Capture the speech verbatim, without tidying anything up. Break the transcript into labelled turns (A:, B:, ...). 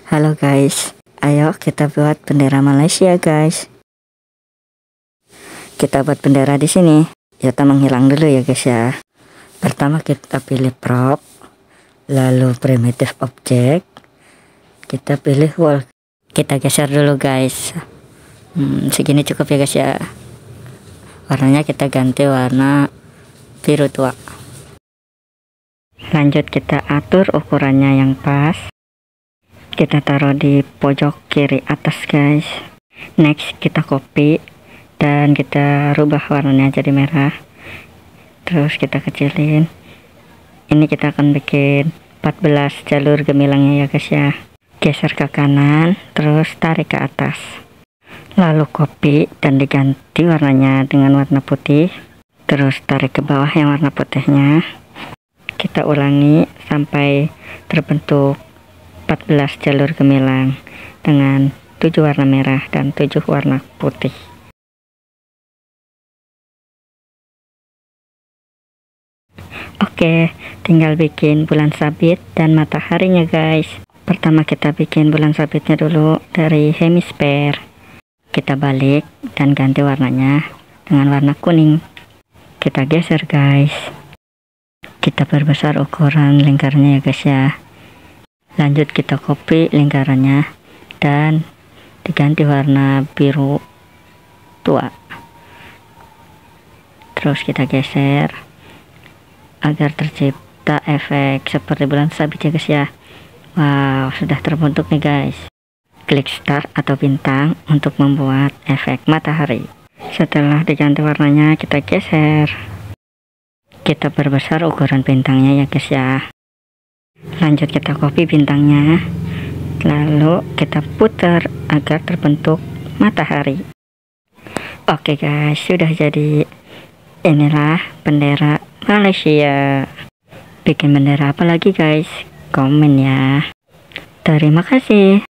A: Halo guys, ayo kita buat bendera Malaysia guys. Kita buat bendera di sini. Kita menghilang dulu ya guys ya. Pertama kita pilih prop, lalu primitive object. Kita pilih wall. Kita geser dulu guys. Hmm, segini cukup ya guys ya. Warnanya kita ganti warna biru tua. Lanjut kita atur ukurannya yang pas. Kita taruh di pojok kiri atas guys. Next kita copy dan kita rubah warnanya jadi merah. Terus kita kecilin. Ini kita akan bikin empat belas jalur gemilangnya ya guys ya. Geser ke kanan, terus tarik ke atas. Lalu copy dan diganti warnanya dengan warna putih. Terus tarik ke bawah yang warna putihnya. Kita ulangi sampai terbentuk empat belas jalur gemilang dengan tujuh warna merah dan tujuh warna putih. Oke, tinggal bikin bulan sabit dan mataharinya guys. Pertama kita bikin bulan sabitnya dulu dari hemisfer. Kita balik dan ganti warnanya dengan warna kuning. Kita geser guys. Kita perbesar ukuran lingkarnya ya guys ya. Lanjut kita copy lingkarannya dan diganti warna biru tua. Terus kita geser agar tercipta efek seperti bulan sabit ya guys ya. Wow, sudah terbentuk nih guys. Klik start atau bintang untuk membuat efek matahari. Setelah diganti warnanya kita geser. Kita perbesar ukuran bintangnya ya guys ya. Lanjut kita copy bintangnya, lalu kita putar agar terbentuk matahari. Oke guys, sudah jadi. Inilah bendera Malaysia. Bikin bendera apa lagi guys? Komen ya. Terima kasih.